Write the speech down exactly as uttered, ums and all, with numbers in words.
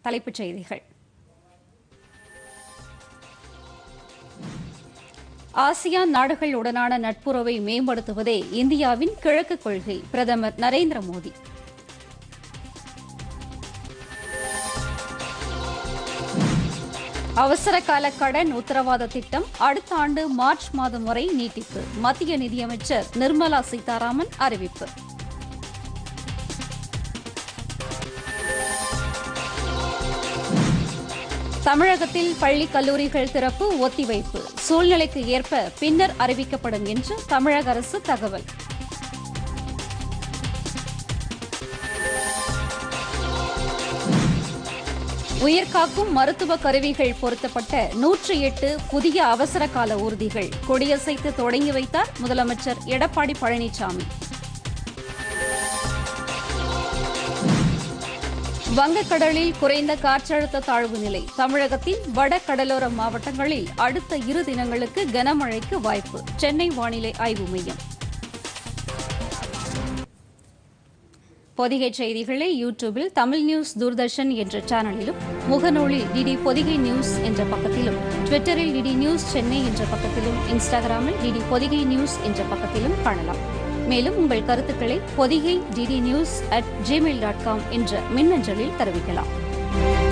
தலைப்புச் செய்திகள். ஆசியான் நாடுகளுடனான நட்புறவை மேம்படுத்துவதே இந்தியாவின் கிழக்கு கொள்கை, பிரதமர் நரேந்திர மோடி. அவசரகால கடன் உத்தரவாத திட்டம் அடுத்த ஆண்டு மார்ச் மாதம் வரை நீட்டிப்பு, மத்திய நிதியமைச்சர் நிர்மலா சீதாராமன் அறிவிப்பு. தமிழகத்தில் பள்ளி கல்லூரிகள் திறப்பு ஒத்திவைப்பு, சூழ்நிலைக்கு ஏற்ப பின்னர் அறிவிக்கப்படும் என்று தமிழக அரசு தகவல். உயிர்காக்கும் மருத்துவ கருவிகள் பொருத்தப்பட்ட நூற்றி எட்டு புதிய அவசர கால ஊர்திகள் கொடியசைத்து தொடங்கி வைத்தார் முதலமைச்சர் எடப்பாடி பழனிசாமி. வங்கக்கடலில் குறைந்த காற்றழுத்த தாழ்வு நிலை, தமிழகத்தின் வட கடலோர மாவட்டங்களில் அடுத்த இரு தினங்களுக்கு கனமழைக்கு வாய்ப்பு, சென்னை வானிலை ஆய்வு மையம். பொதிகை செய்திகளை யூடியூபில் தமிழ் நியூஸ் தூர்தர்ஷன் என்ற சேனலிலும், முகநூலில் டிடி பொதிகை நியூஸ் என்ற பக்கத்திலும், ட்விட்டரில் டிடி நியூஸ் சென்னை என்ற பக்கத்திலும், இன்ஸ்டாகிராமில் டிடி பொதிகை நியூஸ் என்ற பக்கத்திலும் காணலாம். மேலும் உங்கள் கருத்துக்களை Podhigai DD news at gmail dot com என்ற மின்னஞ்சலில் தெரிவிக்கலாம்.